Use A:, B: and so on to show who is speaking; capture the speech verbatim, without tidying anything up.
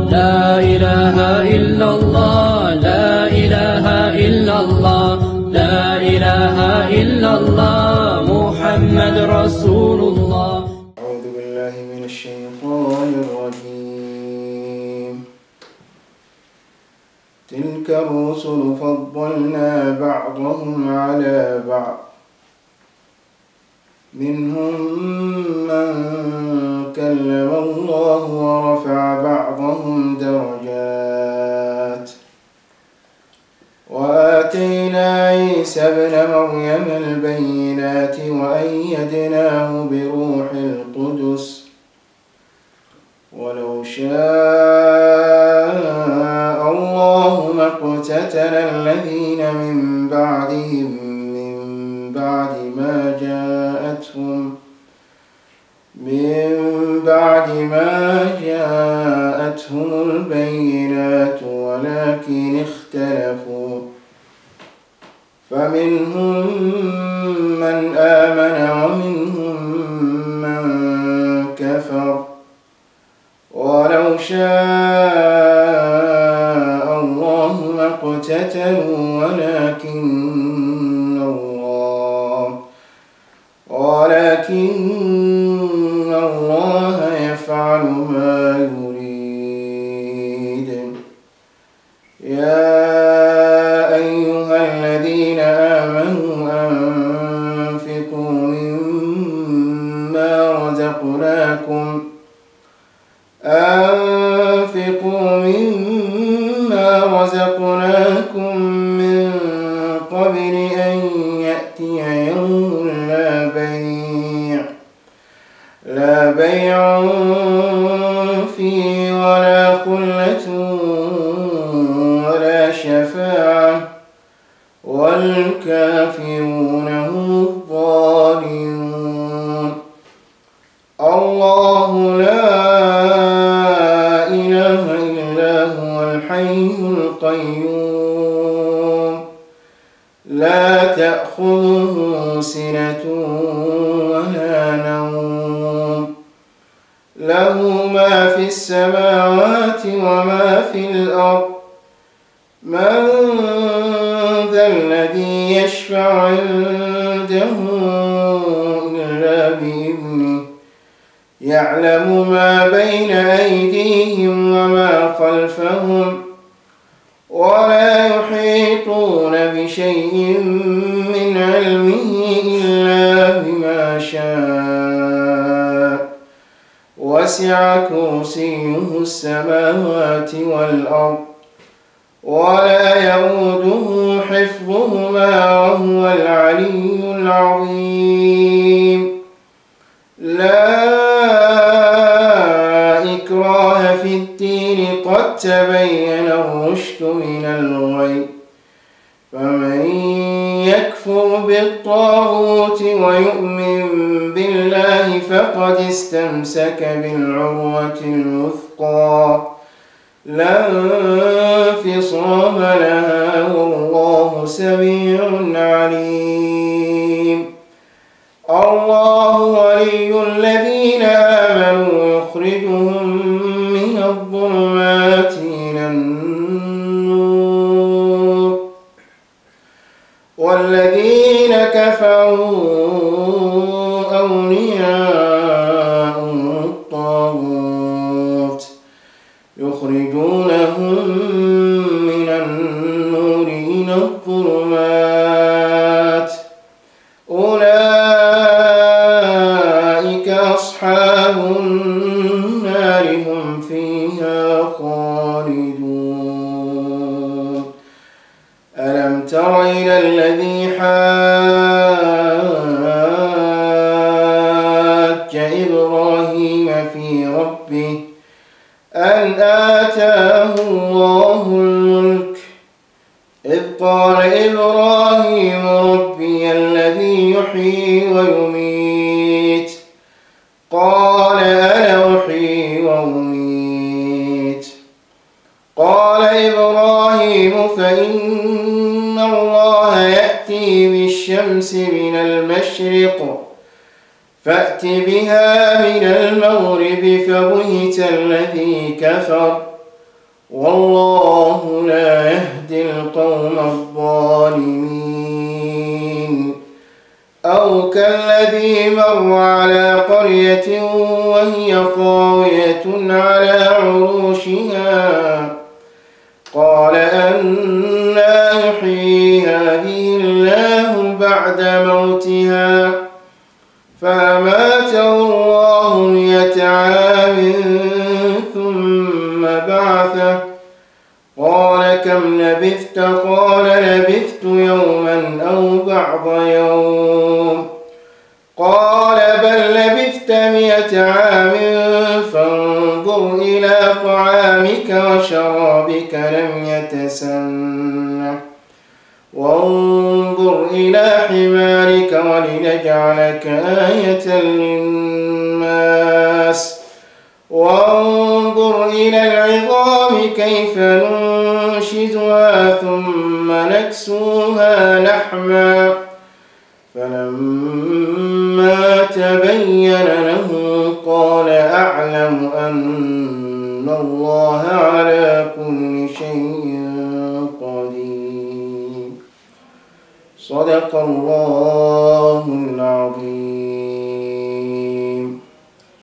A: لا إله إلا الله لا إله إلا الله لا إله إلا الله محمد رسول الله.
B: أعوذ بالله من الشيطان الرجيم. تلك الرسل فضلنا بعضهم على بعض منهم من كلم الله ورفع بعضهم درجات وآتينا عيسى ابن مريم البينات وأيدناه بروح القدس ولو شاء الله ما اقتتل الذين من بعدهم من بعد ما جاءتهم من بعد ما جاءتهم البينات ولكن اختلفوا فمنهم من آمن ومنهم من كفر ولو شاء الله ما اقتتلوا ولكن الله ولكن الله يفعل ما يريد. يا أيها الذين آمنوا أنفقوا مما رزقناكم أنفقوا مما رزقناكم من قبل أن يأتي يوم لا بيع لا بيع فيه ولا خلة ولا شفاعة والكافرون هم الظالمون. الله لا إله إلا هو الحي القيوم لا تأخذه سنة ولا نوم له ما في السماوات وما في الأرض من ذا الذي يشفع عنده إلا بإذنه يعلم ما بين أيديهم وما خلفهم ولا يحيطون بشيء من علمه إلا بما شاء وسع كرسيه السماوات والأرض ولا يؤوده حفظهما وهو العلي العظيم. لا إكراه في الدين قد تبين الرشد من الغي فمن يكفر بالطاغوت ويؤمن بالله فقد استمسك بالعروة الوثقى لا انفصام لها والله سميع عليم. الله ولي الذين آمنوا يخرجهم من الظلمات إلى النور والذين كفروا أولياءهم الطاغوت يخرجونهم من النور إلى الظلمات أولئك أصحاب النار هم فيها خالدون. ألم تر إلى الذي حاج إبراهيم في ربه أن آتاه الله الملك إذ قال إبراهيم ربي الذي يحيي ويميت قال أنا أحيي وأميت قال إبراهيم فإن الله يأتي بالشمس من المشرق فأت بها من المغرب فبهت الذي كفر والله لا يهدي القوم الظالمين. أو كالذي مر على قرية وهي خاوية على عروشها قال أنى يحيي هذه الله بعد موتها فأماته الله مئة عام ثم بعثه قال كم لبثت قال لبثت يوما أو بعض يوم قال بل لبثت مئة عام فانظر إلى طعامك وشرابك لم يتسنه وانظر إلى حمارك ولنجعلك آية للناس وانظر إلى العظام كيف ننشزها ثم نكسوها لحما فلما تبين له قال أعلم أن الله على كل شيء قدير. صدق الله العظيم.